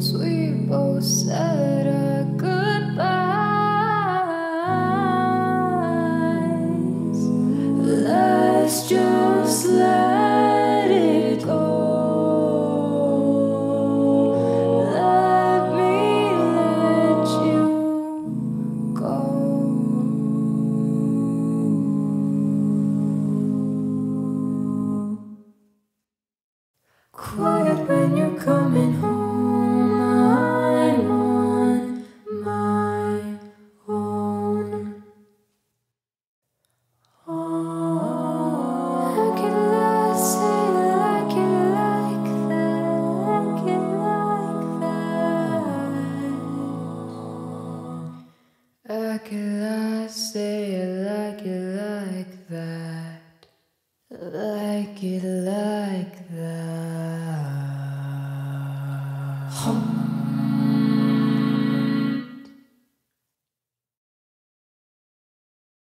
once we both said our goodbyes. Let's just let it go. Let me let you go. Quiet when you're coming home. I'm on my own. How can I say like it like that? Like it like that. How can I say it like that? Like it like that.